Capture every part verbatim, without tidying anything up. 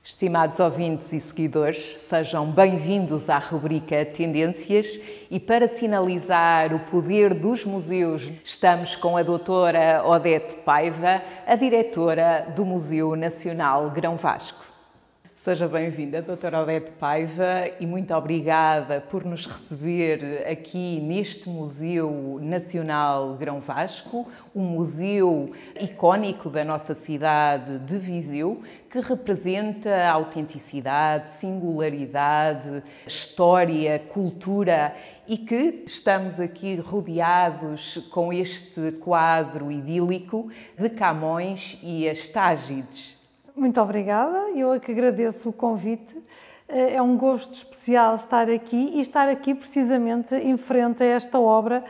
Estimados ouvintes e seguidores, sejam bem-vindos à rubrica Tendências e para sinalizar o poder dos museus, estamos com a doutora Odete Paiva, a diretora do Museu Nacional Grão Vasco. Seja bem-vinda, doutora Odete Paiva, e muito obrigada por nos receber aqui neste Museu Nacional Grão Vasco, um museu icónico da nossa cidade de Viseu, que representa a autenticidade, singularidade, história, cultura e que estamos aqui rodeados com este quadro idílico de Camões e as Tágides. Muito obrigada, eu é que agradeço o convite. É um gosto especial estar aqui e estar aqui precisamente em frente a esta obra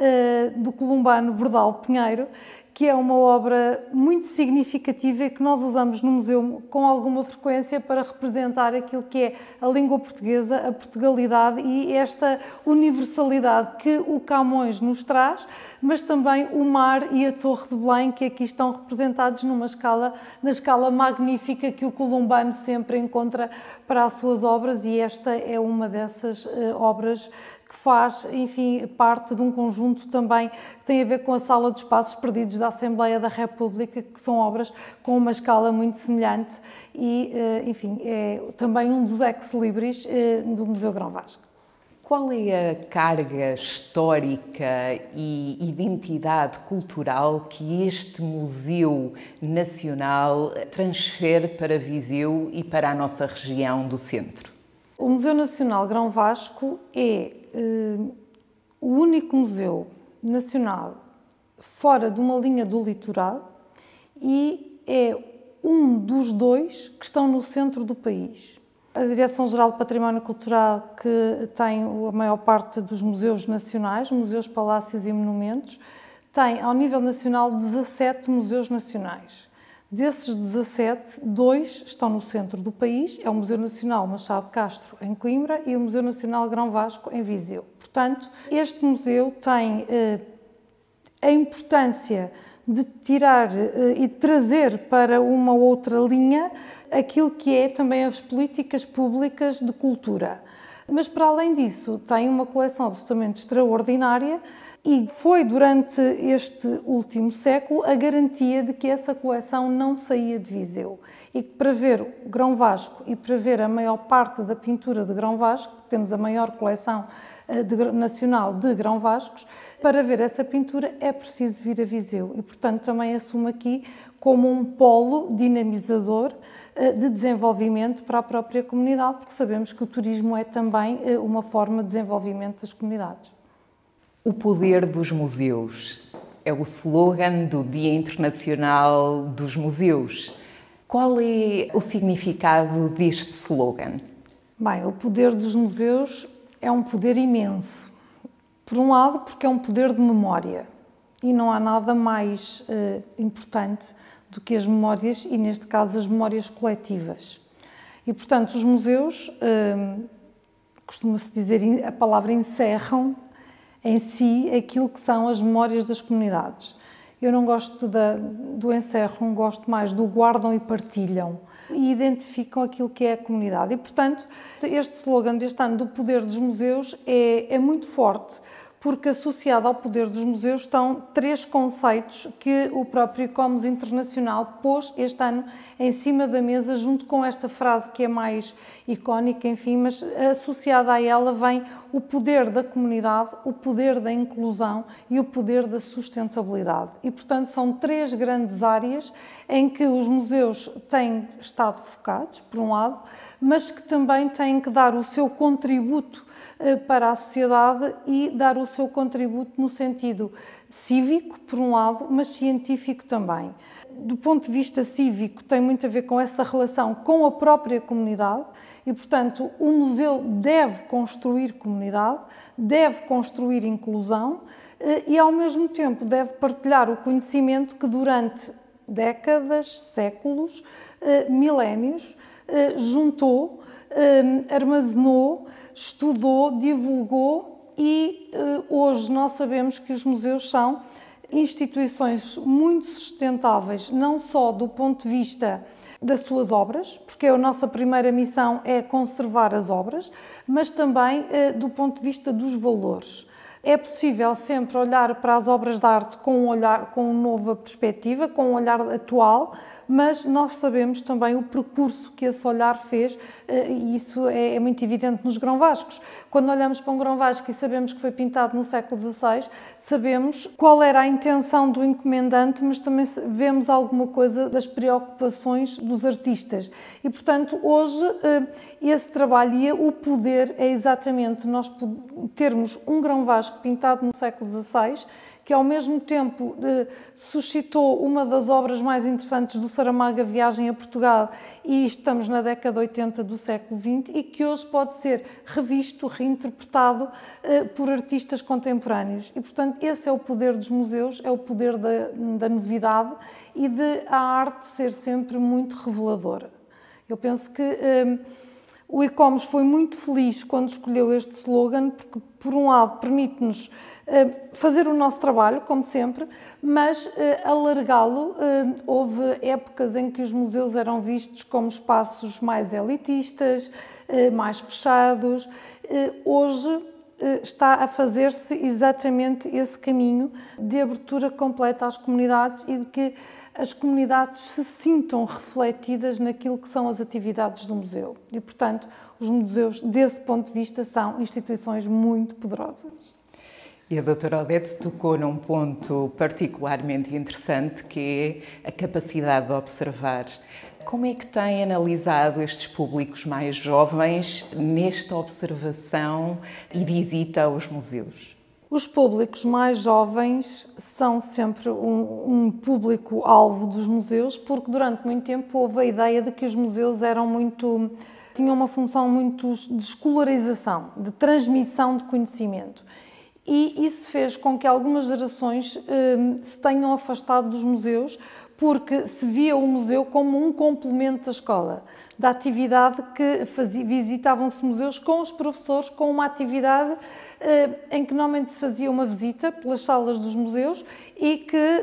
do columbano Bordalo Pinheiro, que é uma obra muito significativa e que nós usamos no museu com alguma frequência para representar aquilo que é a língua portuguesa, a Portugalidade e esta universalidade que o Camões nos traz, mas também o mar e a Torre de Belém, que aqui estão representados numa escala, na escala magnífica que o columbano sempre encontra para as suas obras, e esta é uma dessas uh, obras que faz, enfim, parte de um conjunto também que tem a ver com a Sala dos Passos Perdidos da Assembleia da República, que são obras com uma escala muito semelhante e, enfim, é também um dos ex-libris do Museu Grão Vasco. Qual é a carga histórica e identidade cultural que este Museu Nacional transfere para Viseu e para a nossa região do centro? O Museu Nacional Grão Vasco é uh, o único museu nacional fora de uma linha do litoral e é um dos dois que estão no centro do país. A Direção-Geral de Património Cultural, que tem a maior parte dos museus nacionais, museus, palácios e monumentos, tem ao nível nacional dezassete museus nacionais. Desses dezassete, dois estão no centro do país, é o Museu Nacional Machado Castro, em Coimbra, e o Museu Nacional Grão Vasco, em Viseu. Portanto, este museu tem eh, a importância de tirar eh, e trazer para uma outra linha aquilo que é também as políticas públicas de cultura. Mas, para além disso, tem uma coleção absolutamente extraordinária e foi, durante este último século, a garantia de que essa coleção não saía de Viseu. E que, para ver o Grão Vasco e para ver a maior parte da pintura de Grão Vasco, temos a maior coleção de, nacional de Grão Vascos, para ver essa pintura é preciso vir a Viseu. E, portanto, também assumo aqui como um polo dinamizador de desenvolvimento para a própria comunidade, porque sabemos que o turismo é também uma forma de desenvolvimento das comunidades. O poder dos museus é o slogan do Dia Internacional dos Museus. Qual é o significado deste slogan? Bem, o poder dos museus é um poder imenso. Por um lado, porque é um poder de memória e não há nada mais eh, importante do que as memórias e, neste caso, as memórias coletivas. E, portanto, os museus, eh, costuma-se dizer, a palavra encerram em si aquilo que são as memórias das comunidades. Eu não gosto da, do encerram, gosto mais do guardam e partilham e identificam aquilo que é a comunidade. E, portanto, este slogan deste ano do poder dos museus é, é muito forte, porque associado ao poder dos museus estão três conceitos que o próprio ICOMOS Internacional pôs este ano em cima da mesa, junto com esta frase que é mais icónica, enfim, mas associada a ela vem o poder da comunidade, o poder da inclusão e o poder da sustentabilidade. E, portanto, são três grandes áreas em que os museus têm estado focados, por um lado, mas que também têm que dar o seu contributo para a sociedade e dar o seu contributo no sentido cívico, por um lado, mas científico também. Do ponto de vista cívico, tem muito a ver com essa relação com a própria comunidade e, portanto, o museu deve construir comunidade, deve construir inclusão e, ao mesmo tempo, deve partilhar o conhecimento que durante décadas, séculos, milénios, juntou, armazenou, estudou, divulgou e hoje nós sabemos que os museus são instituições muito sustentáveis, não só do ponto de vista das suas obras, porque a nossa primeira missão é conservar as obras, mas também do ponto de vista dos valores. É possível sempre olhar para as obras de arte com um olhar, com uma nova perspectiva, com um olhar atual, mas nós sabemos também o percurso que esse olhar fez, e isso é muito evidente nos grão-vascos. Quando olhamos para um grão-vasco e sabemos que foi pintado no século dezasseis, sabemos qual era a intenção do encomendante, mas também vemos alguma coisa das preocupações dos artistas. E, portanto, hoje esse trabalho e o poder é exatamente nós termos um grão-vasco pintado no século dezasseis, que ao mesmo tempo eh, suscitou uma das obras mais interessantes do Saramago, a Viagem a Portugal, e estamos na década oitenta do século vinte, e que hoje pode ser revisto, reinterpretado eh, por artistas contemporâneos. E, portanto, esse é o poder dos museus, é o poder da, da novidade e de a arte ser sempre muito reveladora. Eu penso que eh, o ICOMOS foi muito feliz quando escolheu este slogan, porque, por um lado, permite-nos fazer o nosso trabalho, como sempre, mas alargá-lo. Houve épocas em que os museus eram vistos como espaços mais elitistas, mais fechados. Hoje está a fazer-se exatamente esse caminho de abertura completa às comunidades e de que as comunidades se sintam refletidas naquilo que são as atividades do museu. E, portanto, os museus, desse ponto de vista, são instituições muito poderosas. E a doutora Odete tocou num ponto particularmente interessante, que é a capacidade de observar. Como é que tem analisado estes públicos mais jovens nesta observação e visita aos museus? Os públicos mais jovens são sempre um, um público-alvo dos museus, porque durante muito tempo houve a ideia de que os museus eram muito, tinham uma função muito de escolarização, de transmissão de conhecimento. E isso fez com que algumas gerações eh, se tenham afastado dos museus, porque se via o museu como um complemento da escola, da atividade que fazia, visitavam-se museus com os professores, com uma atividade eh, em que normalmente se fazia uma visita pelas salas dos museus e que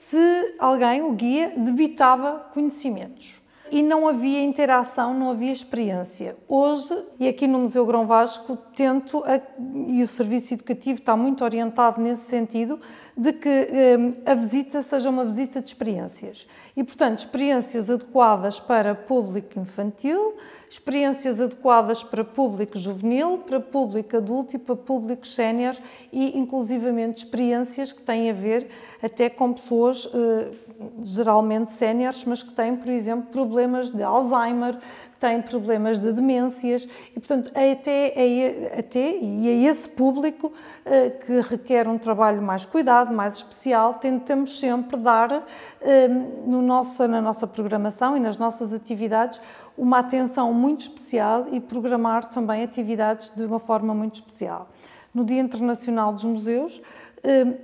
se alguém, o guia, debitava conhecimentos. E não havia interação, não havia experiência. Hoje, e aqui no Museu Grão-Vasco, tento, a, e o serviço educativo está muito orientado nesse sentido, de que eh, a visita seja uma visita de experiências. E, portanto, experiências adequadas para público infantil, experiências adequadas para público juvenil, para público adulto e para público sénior e, inclusivamente, experiências que têm a ver até com pessoas eh, geralmente séniores, mas que têm, por exemplo, problemas de Alzheimer, que têm problemas de demências e, portanto, até, é, até e é esse público eh, que requer um trabalho mais cuidado, mais especial, tentamos sempre dar eh, no nosso, na nossa programação e nas nossas atividades uma atenção muito especial e programar também atividades de uma forma muito especial. No Dia Internacional dos Museus, eh,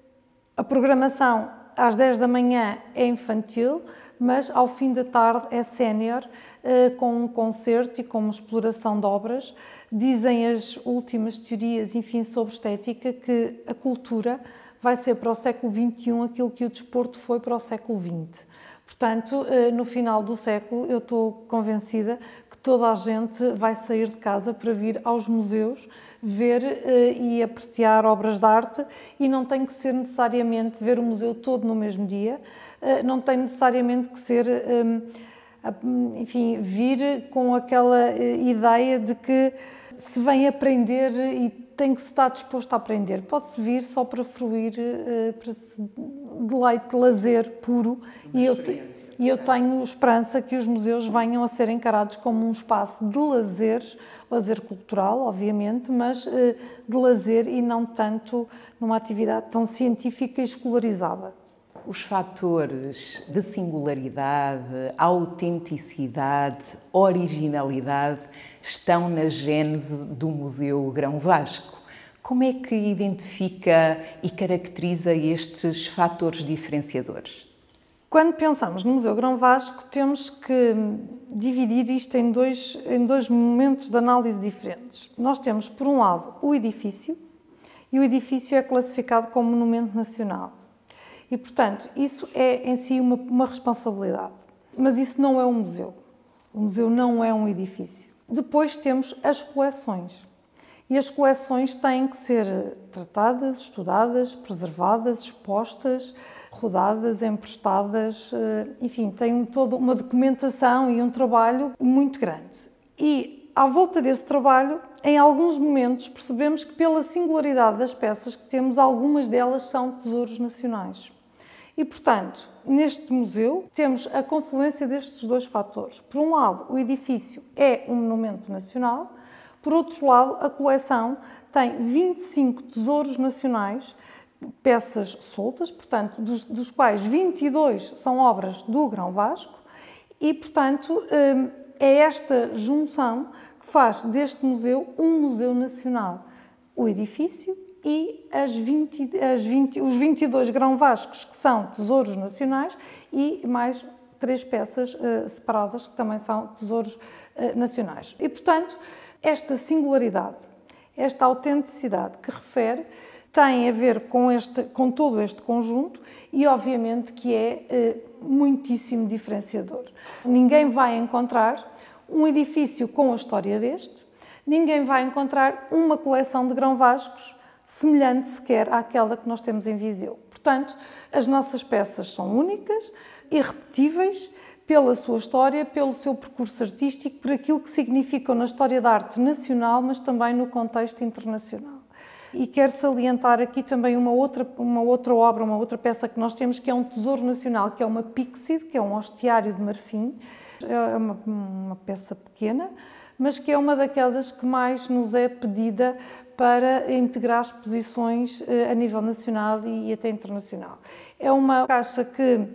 a programação às dez da manhã é infantil, mas ao fim da tarde é sénior, com um concerto e com uma exploração de obras. Dizem as últimas teorias, enfim, sobre estética, que a cultura vai ser para o século vinte e um aquilo que o desporto foi para o século vinte. Portanto, no final do século, eu estou convencida que toda a gente vai sair de casa para vir aos museus, ver uh, e apreciar obras de arte, e não tem que ser necessariamente ver o museu todo no mesmo dia, uh, não tem necessariamente que ser, um, enfim, vir com aquela uh, ideia de que se vem aprender e tem que estar disposto a aprender. Pode-se vir só para fruir, uh, para se deleite, lazer puro, e eu, e eu tenho esperança que os museus venham a ser encarados como um espaço de lazer, lazer cultural, obviamente, mas de lazer e não tanto numa atividade tão científica e escolarizada. Os fatores de singularidade, autenticidade, originalidade estão na gênese do Museu Grão-Vasco. Como é que identifica e caracteriza estes fatores diferenciadores? Quando pensamos no Museu Grão-Vasco, temos que dividir isto em dois, em dois momentos de análise diferentes. Nós temos, por um lado, o edifício, e o edifício é classificado como monumento nacional. E, portanto, isso é em si uma, uma responsabilidade. Mas isso não é um museu. O museu não é um edifício. Depois temos as coleções. E as coleções têm que ser tratadas, estudadas, preservadas, expostas, rodadas, emprestadas, enfim, tem toda uma documentação e um trabalho muito grande. E, à volta desse trabalho, em alguns momentos percebemos que, pela singularidade das peças que temos, algumas delas são tesouros nacionais. E, portanto, neste museu temos a confluência destes dois fatores. Por um lado, o edifício é um monumento nacional, por outro lado, a coleção tem vinte e cinco tesouros nacionais, peças soltas, portanto, dos, dos quais vinte e dois são obras do Grão-Vasco e, portanto, é esta junção que faz deste museu um museu nacional. O edifício e as vinte, as vinte, os vinte e dois Grão-Vascos, que são tesouros nacionais, e mais três peças uh, separadas, que também são tesouros uh, nacionais. E, portanto, esta singularidade, esta autenticidade que refere, tem a ver com, este, com todo este conjunto e, obviamente, que é eh, muitíssimo diferenciador. Ninguém vai encontrar um edifício com a história deste, ninguém vai encontrar uma coleção de Grão-Vascos semelhante sequer àquela que nós temos em Viseu. Portanto, as nossas peças são únicas, irrepetíveis, pela sua história, pelo seu percurso artístico, por aquilo que significam na história da arte nacional, mas também no contexto internacional. E quero salientar aqui também uma outra, uma outra obra, uma outra peça que nós temos, que é um tesouro nacional, que é uma píxide, que é um hostiário de marfim. É uma, uma peça pequena, mas que é uma daquelas que mais nos é pedida para integrar exposições a nível nacional e até internacional. É uma caixa que,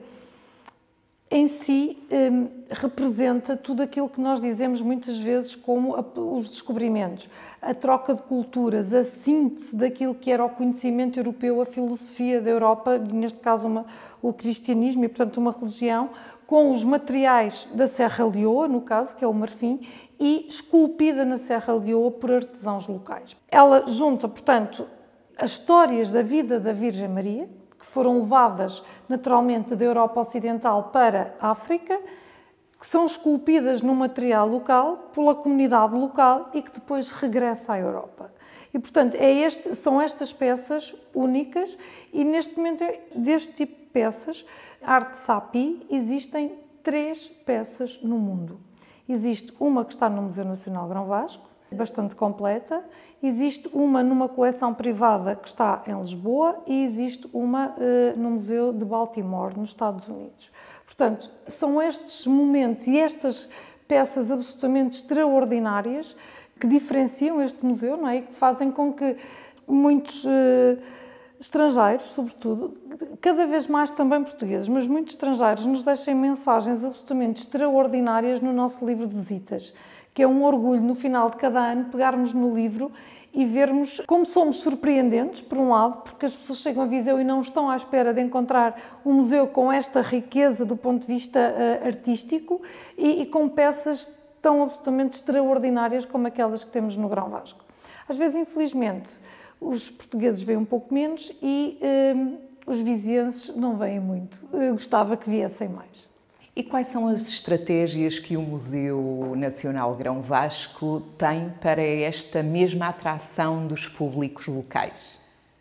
em si, representa tudo aquilo que nós dizemos muitas vezes como os descobrimentos, a troca de culturas, a síntese daquilo que era o conhecimento europeu, a filosofia da Europa, neste caso uma, o cristianismo e, portanto, uma religião, com os materiais da Serra Leoa, no caso, que é o marfim, e esculpida na Serra Leoa por artesãos locais. Ela junta, portanto, as histórias da vida da Virgem Maria, que foram levadas naturalmente da Europa Ocidental para a África, que são esculpidas num material local, pela comunidade local e que depois regressa à Europa. E, portanto, é este, são estas peças únicas e, neste momento, deste tipo de peças, arte sapi, existem três peças no mundo. Existe uma que está no Museu Nacional Grão-Vasco, bastante completa, existe uma numa coleção privada que está em Lisboa e existe uma uh, no Museu de Baltimore, nos Estados Unidos. Portanto, são estes momentos e estas peças absolutamente extraordinárias que diferenciam este museu, não é? E que fazem com que muitos uh, estrangeiros, sobretudo, cada vez mais também portugueses, mas muitos estrangeiros nos deixem mensagens absolutamente extraordinárias no nosso livro de visitas, que é um orgulho no final de cada ano pegarmos no livro e vermos como somos surpreendentes, por um lado, porque as pessoas chegam a Viseu e não estão à espera de encontrar um museu com esta riqueza do ponto de vista uh, artístico e, e com peças tão absolutamente extraordinárias como aquelas que temos no Grão-Vasco. Às vezes, infelizmente, os portugueses veem um pouco menos e uh, os vizienses não veem muito. Eu gostava que viessem mais. E quais são as estratégias que o Museu Nacional Grão-Vasco tem para esta mesma atração dos públicos locais?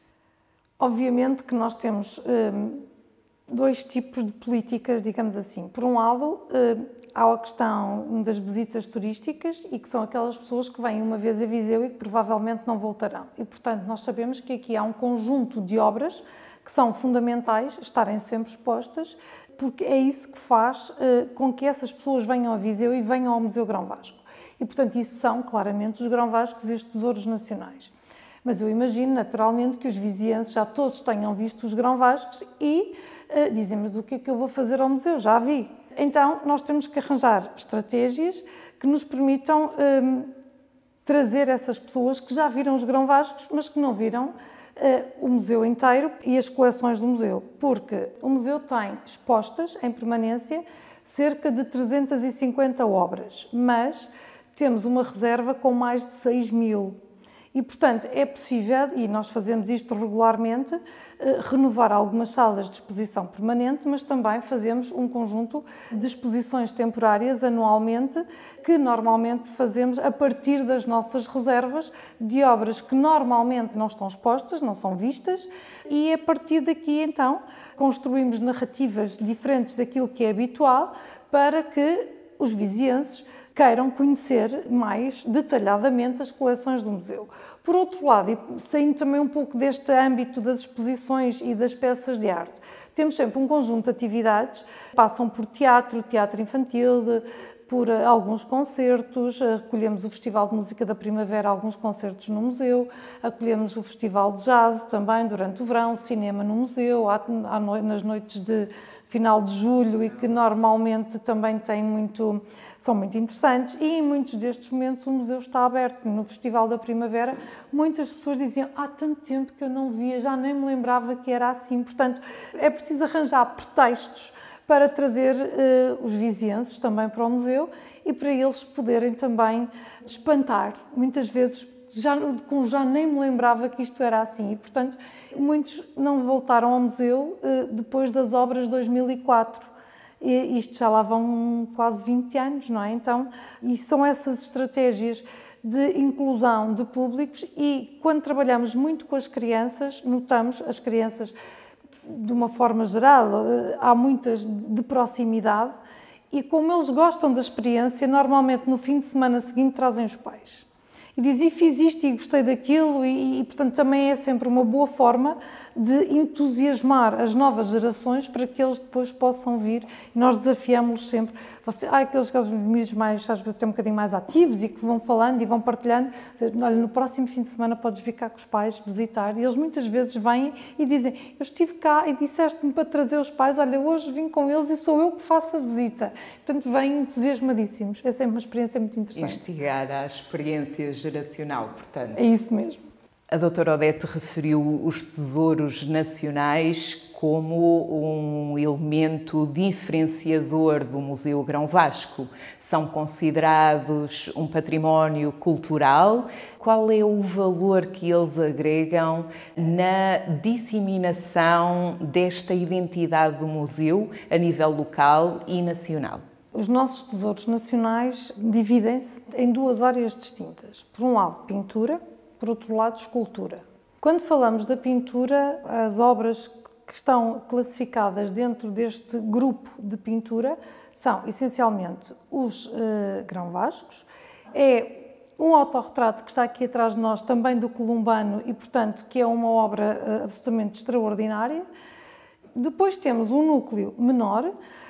Obviamente que nós temos hum, dois tipos de políticas, digamos assim. Por um lado, hum, há a questão das visitas turísticas e que são aquelas pessoas que vêm uma vez a Viseu e que provavelmente não voltarão. E, portanto, nós sabemos que aqui há um conjunto de obras que são fundamentais estarem sempre expostas, porque é isso que faz uh, com que essas pessoas venham a Viseu e venham ao Museu Grão-Vasco. E, portanto, isso são claramente os Grão-Vascos e os tesouros nacionais. Mas eu imagino, naturalmente, que os vizienses já todos tenham visto os Grão-Vascos e uh, dizem, mas o que é que eu vou fazer ao museu? Já vi. Então, nós temos que arranjar estratégias que nos permitam um, trazer essas pessoas que já viram os Grão-Vascos, mas que não viram Uh, o museu inteiro e as coleções do museu, porque o museu tem expostas em permanência cerca de trezentas e cinquenta obras, mas temos uma reserva com mais de seis mil E, portanto, é possível, e nós fazemos isto regularmente, renovar algumas salas de exposição permanente, mas também fazemos um conjunto de exposições temporárias anualmente, que normalmente fazemos a partir das nossas reservas de obras que normalmente não estão expostas, não são vistas, e a partir daqui, então, construímos narrativas diferentes daquilo que é habitual para que os vizienses queiram conhecer mais detalhadamente as coleções do museu. Por outro lado, e saindo também um pouco deste âmbito das exposições e das peças de arte, temos sempre um conjunto de atividades, passam por teatro, teatro infantil, por alguns concertos, acolhemos o Festival de Música da Primavera, alguns concertos no museu, acolhemos o Festival de Jazz também durante o verão, cinema no museu, nas noites de final de julho e que normalmente também tem muito, são muito interessantes, e em muitos destes momentos o museu está aberto. No Festival da Primavera muitas pessoas diziam: há tanto tempo que eu não via, já nem me lembrava que era assim. Portanto, é preciso arranjar pretextos para trazer uh, os vizienses também para o museu e para eles poderem também espantar, muitas vezes já, com já nem me lembrava que isto era assim. E, portanto, muitos não voltaram ao museu uh, depois das obras de dois mil e quatro. E isto já lá vão quase vinte anos, não é? Então, e são essas estratégias de inclusão de públicos, e quando trabalhamos muito com as crianças, notamos as crianças, de uma forma geral, há muitas de proximidade, e como eles gostam da experiência, normalmente no fim de semana seguinte trazem os pais. E dizem: e fiz isto e gostei daquilo, e, e portanto também é sempre uma boa forma de entusiasmar as novas gerações para que eles depois possam vir. E nós desafiamos-los sempre. Você, há aqueles casos miúdos mais, às vezes, até um bocadinho mais ativos e que vão falando e vão partilhando. Olha, no próximo fim de semana podes vir cá com os pais visitar. E eles muitas vezes vêm e dizem: eu estive cá e disseste-me para trazer os pais, olha, hoje vim com eles e sou eu que faço a visita. Portanto, vêm entusiasmadíssimos. Essa é uma experiência muito interessante. Instigar a experiência geracional, portanto. É isso mesmo. A doutora Odete referiu os tesouros nacionais como um elemento diferenciador do Museu Grão Vasco. São considerados um património cultural. Qual é o valor que eles agregam na disseminação desta identidade do museu a nível local e nacional? Os nossos tesouros nacionais dividem-se em duas áreas distintas. Por um lado, pintura, por outro lado, escultura. Quando falamos da pintura, as obras que estão classificadas dentro deste grupo de pintura são, essencialmente, os uh, grão-vascos. É um autorretrato que está aqui atrás de nós, também do Columbano, e, portanto, que é uma obra uh, absolutamente extraordinária. Depois temos um núcleo menor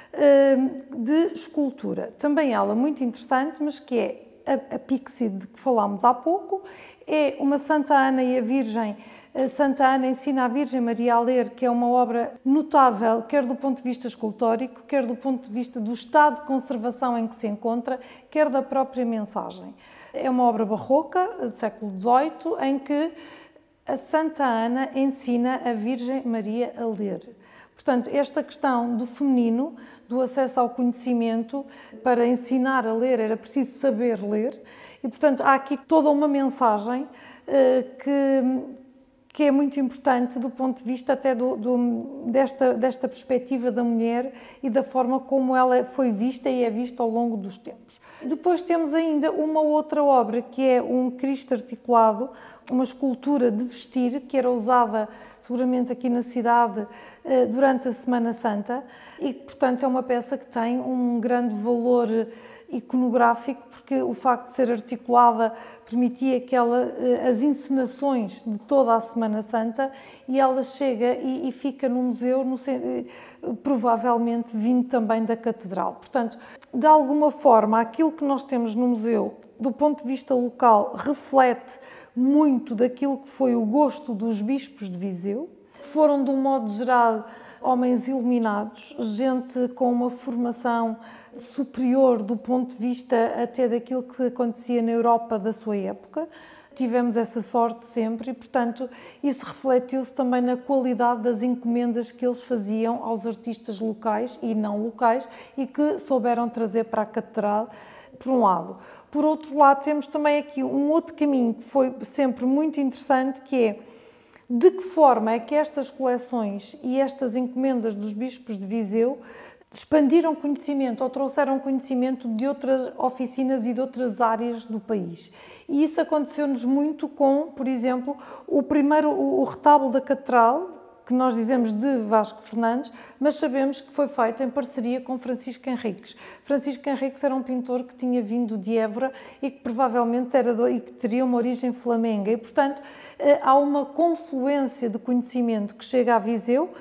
uh, de escultura, também ela muito interessante, mas que é a, a Pixie de que falámos há pouco. É uma Santa Ana e a Virgem. A Santa Ana ensina a Virgem Maria a ler, que é uma obra notável, quer do ponto de vista escultórico, quer do ponto de vista do estado de conservação em que se encontra, quer da própria mensagem. É uma obra barroca, do século dezoito, em que a Santa Ana ensina a Virgem Maria a ler. Portanto, esta questão do feminino, do acesso ao conhecimento, para ensinar a ler era preciso saber ler. E, portanto, há aqui toda uma mensagem uh, que, que é muito importante do ponto de vista até do, do, desta, desta perspectiva da mulher e da forma como ela foi vista e é vista ao longo dos tempos. Depois temos ainda uma outra obra, que é um Cristo articulado, uma escultura de vestir, que era usada seguramente aqui na cidade uh, durante a Semana Santa e que, portanto, é uma peça que tem um grande valor iconográfico, porque o facto de ser articulada permitia que ela, as encenações de toda a Semana Santa, e ela chega e, e fica no museu, no, provavelmente vindo também da Catedral. Portanto, de alguma forma, aquilo que nós temos no museu, do ponto de vista local, reflete muito daquilo que foi o gosto dos bispos de Viseu. Foram, de um modo geral, homens iluminados, gente com uma formação superior do ponto de vista até daquilo que acontecia na Europa da sua época. Tivemos essa sorte sempre e, portanto, isso refletiu-se também na qualidade das encomendas que eles faziam aos artistas locais e não locais e que souberam trazer para a Catedral por um lado. Por outro lado, temos também aqui um outro caminho que foi sempre muito interessante, que é de que forma é que estas coleções e estas encomendas dos bispos de Viseu expandiram conhecimento ou trouxeram conhecimento de outras oficinas e de outras áreas do país. E isso aconteceu-nos muito com, por exemplo, o primeiro, o retábulo da Catedral, que nós dizemos de Vasco Fernandes, mas sabemos que foi feito em parceria com Francisco Henriques. Francisco Henriques era um pintor que tinha vindo de Évora e que provavelmente era e que teria uma origem flamenga. E, portanto, há uma confluência de conhecimento que chega a Viseu,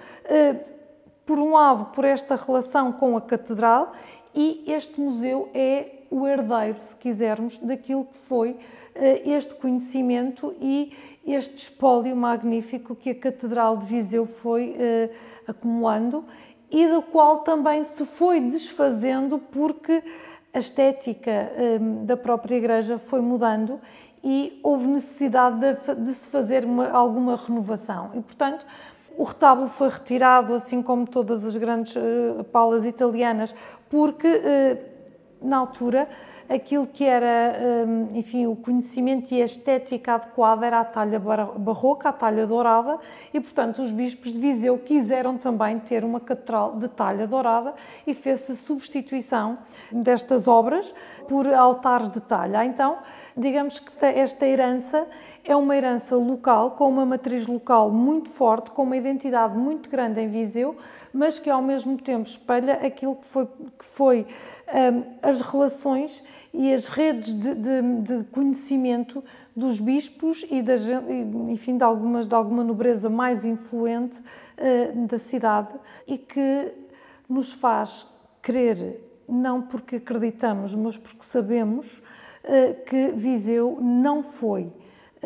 por um lado, por esta relação com a Catedral, e este museu é o herdeiro, se quisermos, daquilo que foi este conhecimento e este espólio magnífico que a Catedral de Viseu foi eh, acumulando e do qual também se foi desfazendo porque a estética eh, da própria igreja foi mudando e houve necessidade de, de se fazer uma, alguma renovação. E, portanto, o retábulo foi retirado, assim como todas as grandes eh, palas italianas, porque, eh, na altura, aquilo que era, enfim, o conhecimento e a estética adequada era a talha barroca, a talha dourada, e, portanto, os bispos de Viseu quiseram também ter uma catedral de talha dourada e fez-se a substituição destas obras por altares de talha. Então, digamos que esta herança é uma herança local, com uma matriz local muito forte, com uma identidade muito grande em Viseu, mas que ao mesmo tempo espelha aquilo que foi, que foi um, as relações e as redes de, de, de conhecimento dos bispos e, da, enfim, de, algumas, de alguma nobreza mais influente uh, da cidade e que nos faz crer, não porque acreditamos, mas porque sabemos uh, que Viseu não foi, uh,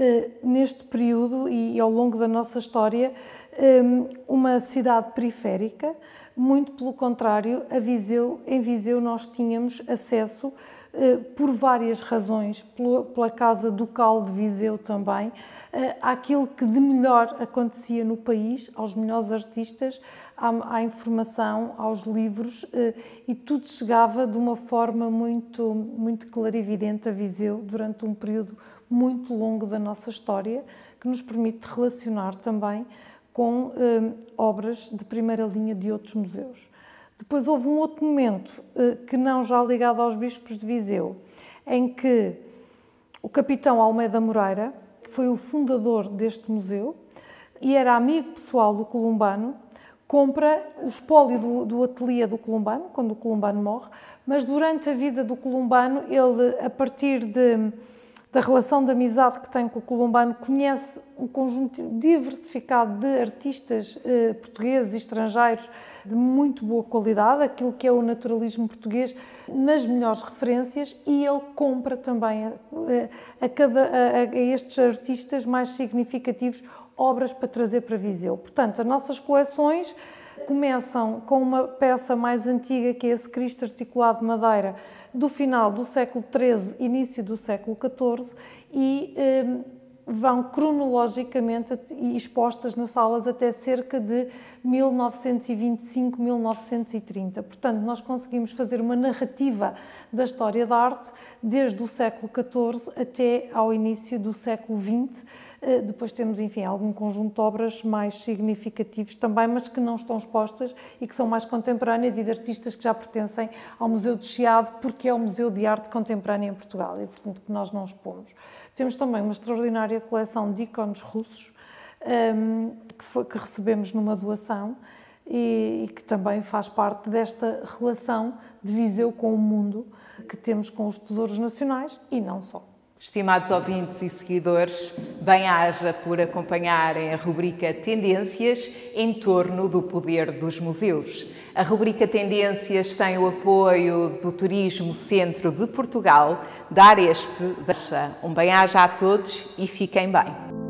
neste período e, e ao longo da nossa história, um, uma cidade periférica. Muito pelo contrário, a Viseu, em Viseu nós tínhamos acesso, por várias razões, pela Casa Ducal de Viseu também, àquilo que de melhor acontecia no país, aos melhores artistas, à informação, aos livros, e tudo chegava de uma forma muito, muito clarividente a Viseu durante um período muito longo da nossa história, que nos permite relacionar também com obras de primeira linha de outros museus. Depois houve um outro momento, que não já ligado aos bispos de Viseu, em que o capitão Almeida Moreira, que foi o fundador deste museu e era amigo pessoal do Columbano, compra o espólio do, do ateliê do Columbano, quando o Columbano morre, mas durante a vida do Columbano, ele, a partir de, da relação de amizade que tem com o Columbano, conhece um conjunto diversificado de artistas eh, portugueses e estrangeiros de muito boa qualidade, aquilo que é o naturalismo português, nas melhores referências, e ele compra também a, a, cada, a, a estes artistas mais significativos obras para trazer para Viseu. Portanto, as nossas coleções começam com uma peça mais antiga, que é esse Cristo articulado de madeira, do final do século treze, início do século catorze, e eh, vão cronologicamente expostas nas salas até cerca de mil novecentos e vinte e cinco, mil novecentos e trinta. Portanto, nós conseguimos fazer uma narrativa da história da arte desde o século catorze até ao início do século vinte. Depois temos, enfim, algum conjunto de obras mais significativos também, mas que não estão expostas e que são mais contemporâneas e de artistas que já pertencem ao Museu do Chiado, porque é o Museu de Arte Contemporânea em Portugal e, portanto, que nós não expomos. Temos também uma extraordinária coleção de ícones russos, um, que, foi, que recebemos numa doação e, e que também faz parte desta relação de Viseu com o mundo que temos com os tesouros nacionais e não só. Estimados ouvintes e seguidores, bem-aja por acompanharem a rubrica Tendências em torno do poder dos museus. A rubrica Tendências tem o apoio do Turismo Centro de Portugal, da Aresp. Um bem-aja a todos e fiquem bem.